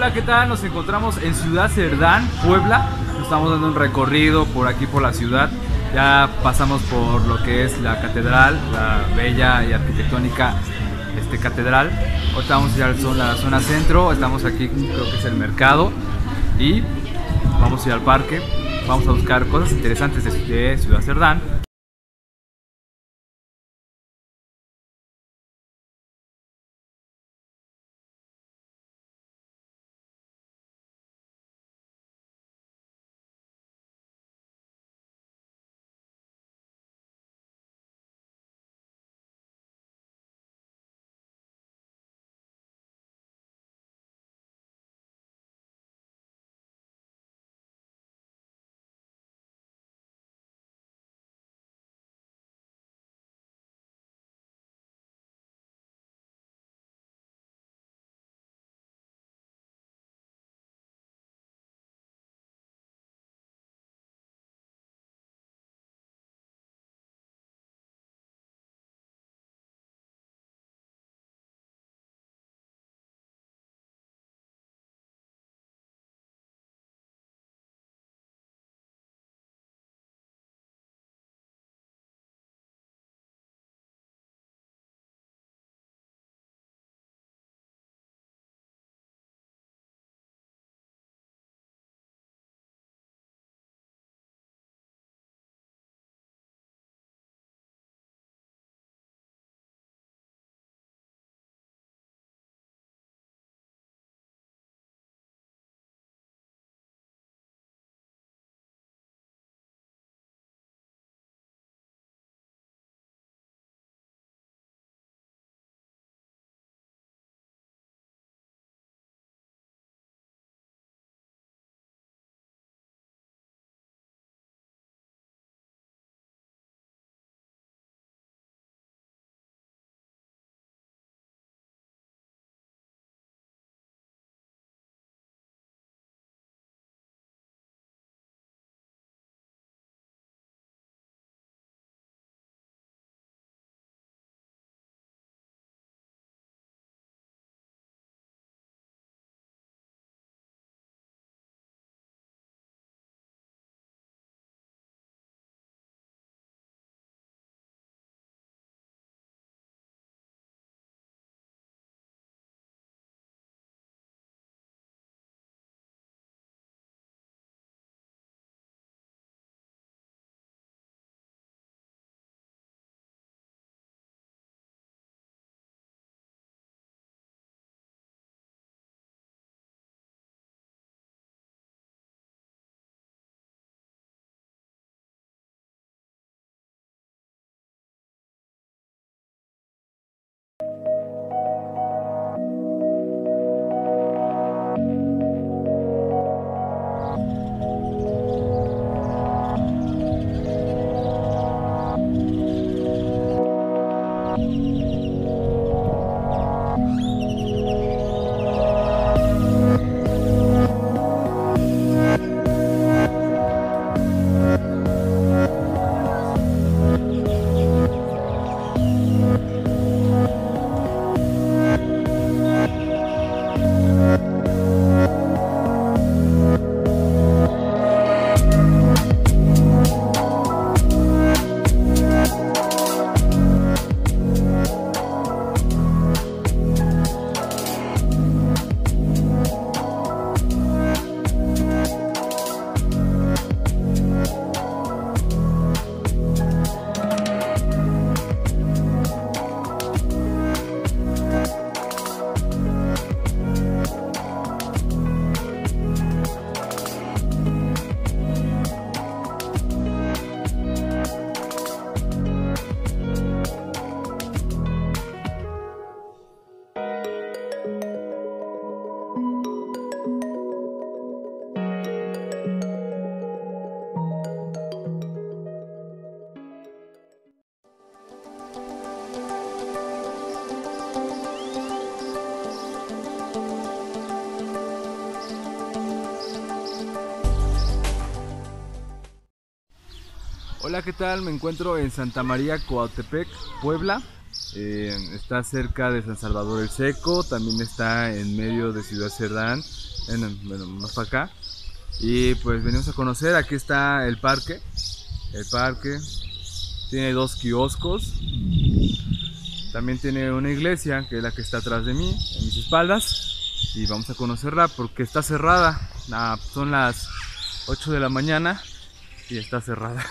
Hola, ¿qué tal? Nos encontramos en Ciudad Cerdán, Puebla. Nos estamos dando un recorrido por aquí por la ciudad. Ya pasamos por lo que es la catedral, la bella y arquitectónica catedral. Ahorita vamos a ir a la zona centro. Estamos aquí, creo que es el mercado. Y vamos a ir al parque. Vamos a buscar cosas interesantes de Ciudad Cerdán. Hola, ¿qué tal? Me encuentro en Santa María, Coatepec, Puebla. Está cerca de San Salvador el Seco, también está en medio de Ciudad Cerdán, bueno, más para acá. Y pues venimos a conocer. Aquí está el parque. El parque tiene 2 kioscos. También tiene una iglesia, que es la que está atrás de mí, en mis espaldas. Y vamos a conocerla porque está cerrada. Son las 8 de la mañana y está cerrada.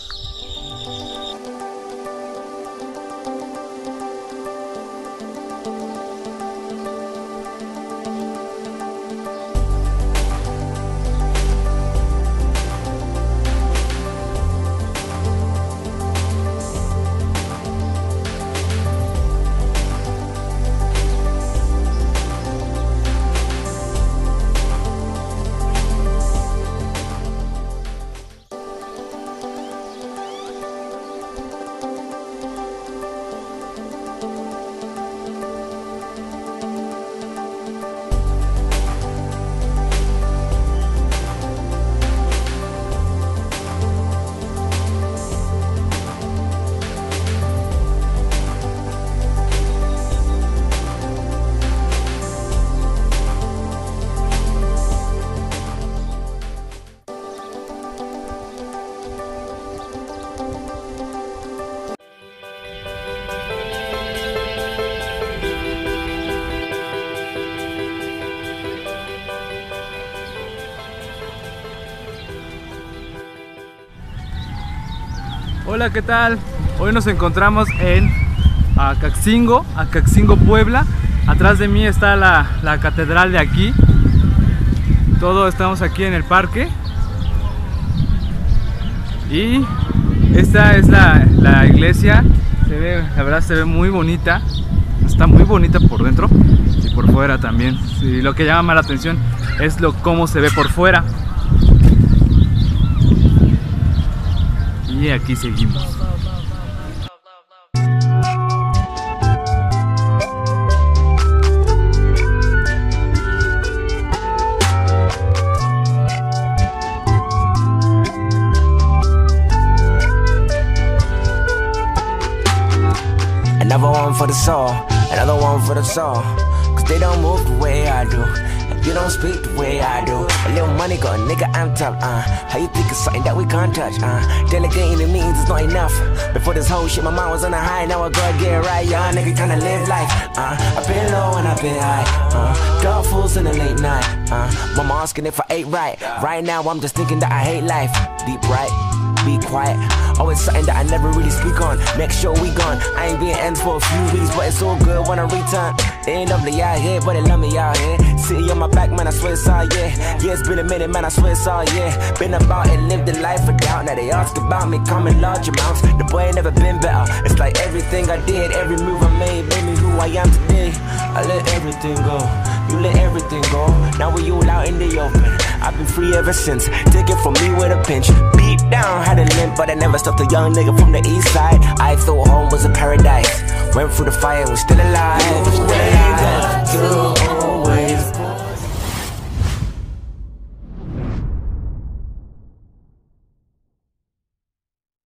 Hola, ¿qué tal? Hoy nos encontramos en Acaxingo, Puebla. Atrás de mí está la catedral de aquí. Todos estamos aquí en el parque. Y esta es la iglesia. La verdad se ve muy bonita. Está muy bonita por dentro y por fuera también. Y lo que llama más la atención es cómo se ve por fuera. Y aquí seguimos. Another one for the soul, another one for the soul. Cause they don't move the way I do. You don't speak the way I do. A little money gone, nigga, I'm top, How you think it's something that we can't touch, Delegating it means it's not enough. Before this whole shit, my mind was on a high. Now I gotta get right, y'all nigga tryna live life, I've been low and I've been high, dark fools in the late night, Mama asking if I ate right. Right now I'm just thinking that I hate life. Deep right, be quiet. Always something that I never really speak on. Make sure we gone. I ain't been ends for a few weeks, but it's all good when I return. They ain't lovely out here, but they love me out here. City on my back, man, I swear it's all, yeah. Yeah, it's been a minute, man, I swear it's all, yeah. Been about it, lived the life of doubt. Now they ask about me, come in large amounts. The boy ain't never been better. It's like everything I did, every move I made me who I am today. I let everything go, you let everything go. Now we all out in the open. I've been free ever since. Take it from me with a pinch. Beat down, had a limp, but I never stopped a young nigga from the east side. I thought home was a paradise. Went through the fire and was still alive. Still alive.